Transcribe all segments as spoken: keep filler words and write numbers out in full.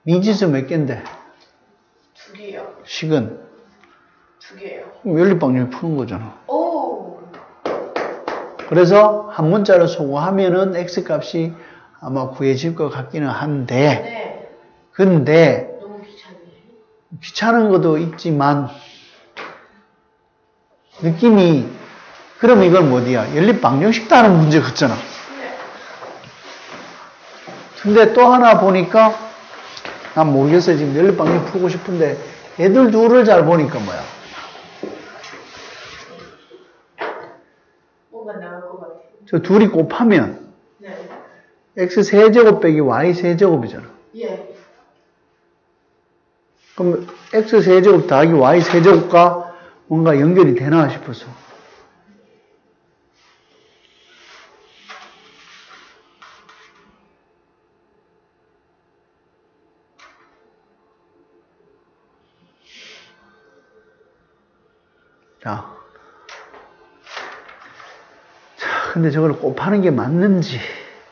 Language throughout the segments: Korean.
미지수 몇 개인데? 두 개요. 식은? 두 개요. 연립방정식 푸는 거잖아. 오. 그래서 한 문자로 소거하면은 x값이 아마 구해질 것 같기는 한데, 네. 근데 너무 귀찮네. 귀찮은 것도 있지만 느낌이 그럼 이건 뭐디야? 연립방정식도 하는 문제 같잖아. 네. 근데 또 하나 보니까 난 모르겠어요. 지금 연립방정식 풀고 싶은데 애들 둘을 잘 보니까 뭐야? 뭔가 나올 것 같아요. 저 둘이 곱하면 네. x 세제곱 빼기 y 세제곱이잖아. 예. 그럼 x 세제곱 더하기 y 세제곱과 뭔가 연결이 되나 싶어서. 자. 자, 근데 저걸 곱하는 게 맞는지.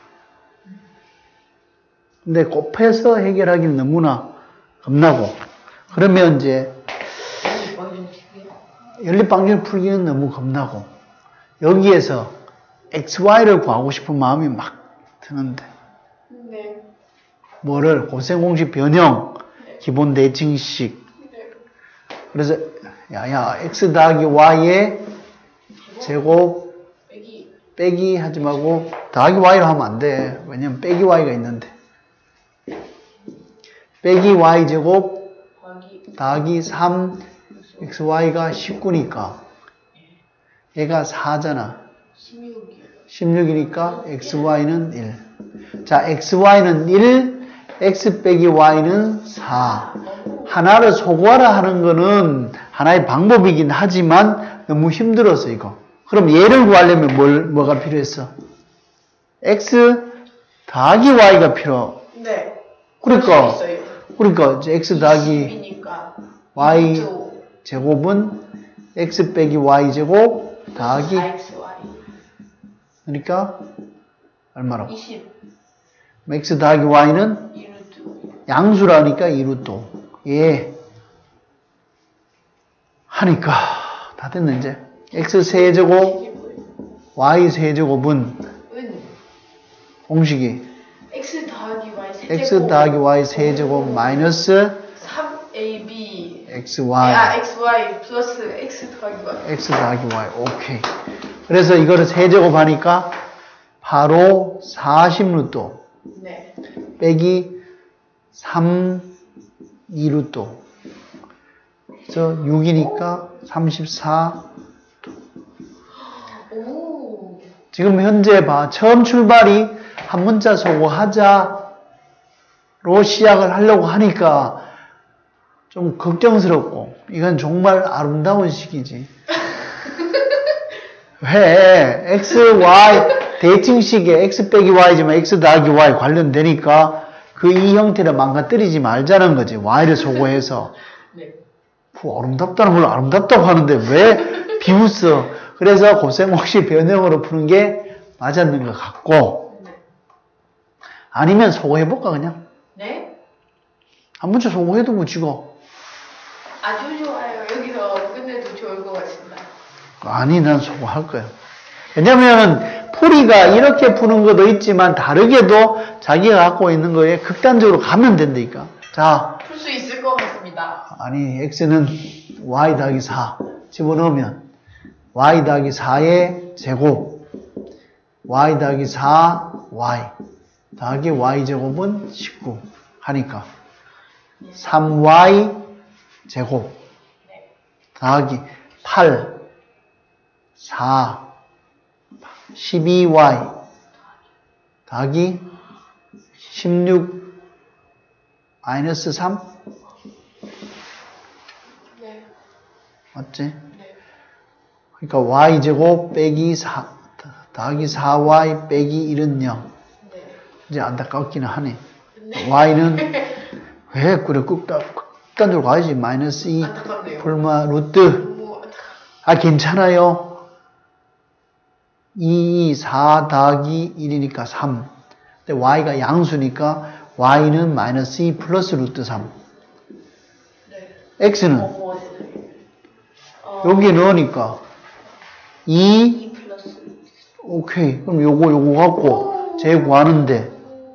근데 곱해서 해결하기는 너무나 겁나고. 그러면 이제 연립방정식 풀기는 너무 겁나고. 여기에서 xy를 구하고 싶은 마음이 막 드는데. 네. 뭐를? 고생공식 변형, 네. 기본 대칭식. 네. 그래서 야야 x 더하기 y의 제곱 빼기. 빼기 하지 말고 더하기 y로 하면 안 돼. 왜냐면 빼기 y가 있는데. 빼기 y제곱 더하기. 더하기 삼 xy가 십구니까 얘가 사잖아. 십육이요. 십육이니까 xy는 일. 자, xy는 일, x 빼기 y는 사. 하나를 소구하라 하는 거는 하나의 방법이긴 하지만 너무 힘들었어, 이거. 그럼 얘를 구하려면 뭘, 뭐가 필요했어? x 더하기 y가 필요. 네. 그러니까, 있어요. 그러니까 이제 x 더하기 이십이니까 y 이십오. 제곱은 x 빼기 y 제곱 더하기 사 엑스와이. 그러니까 얼마라고? 이십. x 더하기 y는 이 루트. 양수라니까 이 루트. 예. 하니까 다 됐네 이제. x 세제곱 y 세제곱은 은 공식이 x 더하기 y 세제곱. x 더하기 y 세제곱 마이너스 삼 에이 비. xy 아, xy 플러스 x 더하기 y. x 더하기 y. 오케이. 그래서 이거를 세제곱 하니까 바로 사십 루트 네. 빼기 삼 이 루트. 그래서 육이니까 삼십사. 오. 지금 현재 봐. 처음 출발이 한 문자 소거하자로 시작을 하려고 하니까 좀 걱정스럽고 이건 정말 아름다운 시기지. 왜? x, y 대칭식에 x 빼기 y지만 x 더하기 y 관련되니까 그 이 형태를 망가뜨리지 말자는 거지. y를 소거해서. 네. 그 아름답다는 걸 아름답다고 하는데 왜 비웃어? 그래서 고생공식 변형으로 푸는 게 맞았는 것 같고. 네. 아니면 소거해볼까 그냥? 네? 한 문자 소거해도 묻히고. 아주 좋아요. 여기서 끝내도 좋을 것 같습니다. 아니, 난 소거할 거야. 왜냐면 풀이가 이렇게 푸는 것도 있지만 다르게도 자기가 갖고 있는 거에 극단적으로 가면 된다니까. 자, 풀 수 있을 것 같습니다. 아니 x는 y 더하기 사 집어넣으면 y 더하기 사의 제곱 y 더하기 사 y 더하기 y 제곱은 십구 하니까 삼 와이 제곱 더하기 팔 사 십이 와이 더하기 십육 마이너스 삼 네. 맞지? 네. 그러니까 y제곱 빼기 사 더하기 사 와이 빼기 일은 영. 네. 이제 안타깝기는 하네. 네. y는 왜 그래 극단, 극단적으로 가야지. 마이너스 이 안타깝네요. 불마 루트. 너무 안타깝... 아 괜찮아요. 이, 사 더하기 일이니까 삼. 근데 y가 양수니까 y는 마이너스 이 플러스 루트 삼. 네. x는 어, 네. 어, 여기에 넣으니까 이, 이 플러스. 오케이. 그럼 요거 요거 갖고 제 구하는데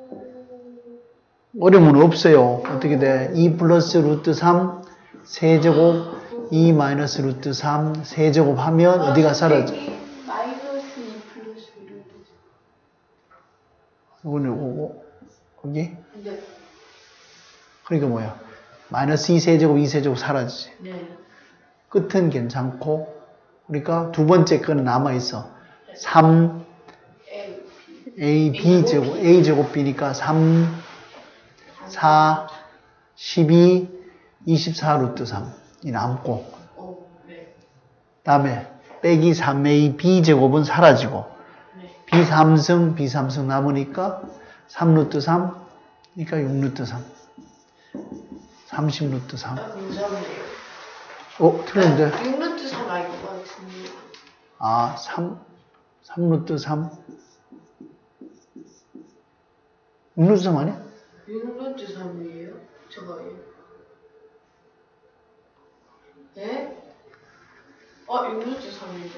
어려움은 없어요. 어떻게 돼? 이 플러스 루트 삼 세제곱 이 마이너스 루트 삼 세제곱 하면 어디가 사라져? 마이너스 이 플러스 루트. 이거는 요거고 여기? 네. 그러니까 뭐야? 마이너스 이 세제곱 이 세제곱 사라지지. 네. 끝은 괜찮고 그러니까 두 번째 거는 남아있어. 삼 A, B. A, B 제곱, A 제곱 B니까 삼, 사, 십이, 이십사 루트 삼 이 남고 어, 네. 다음에 빼기 삼 에이 B 제곱은 사라지고 네. B 삼 승, B 삼 승 남으니까 삼 루트 삼 그러니까 육 루트 삼 삼십 루트 삼. 아, 무섭네요. 어? 틀렸는데? 육 루트 삼 알 것 같은데. 아, 삼, 삼 루트 삼 육 루트 삼 아니야? 육 루트 삼이에요? 저거요. 네? 어, 육 루트 삼인데.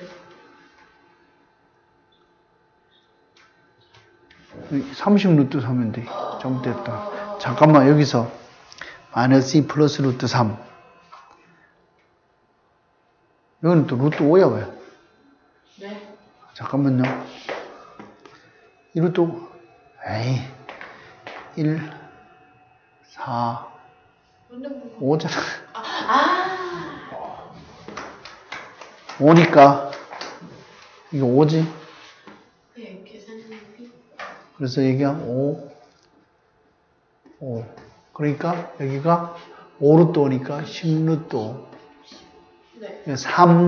삼십 루트 삼인데 잘못됐다. 잠깐만 여기서 마이너스 이 플러스 루트 삼 여기는 또 루트 오야 왜? 네? 잠깐만요. 이 루트 오 에이 일, 사, 오잖아. 아! 오니까 이거 오지? 네, 계산력이. 그래서 여기가 오, 오. 그러니까 여기가 오 루트 오니까 십 루트 오. 네. 삼,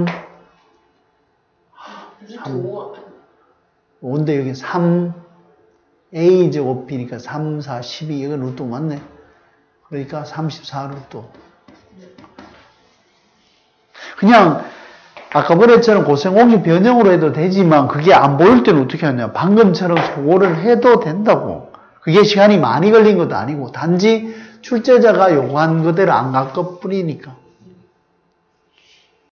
루트 오. 오인데 여기 삼 A 제곱 B니까 삼, 사, 십이 이거 루트 오 맞네. 그러니까 삼십사 루트 오. 그냥 아까 버렸처럼 고생공식 변형으로 해도 되지만 그게 안 보일 때는 어떻게 하냐. 방금처럼 소거를 해도 된다고. 그게 시간이 많이 걸린 것도 아니고 단지 출제자가 요구한 그대로 안 갈 것 뿐이니까.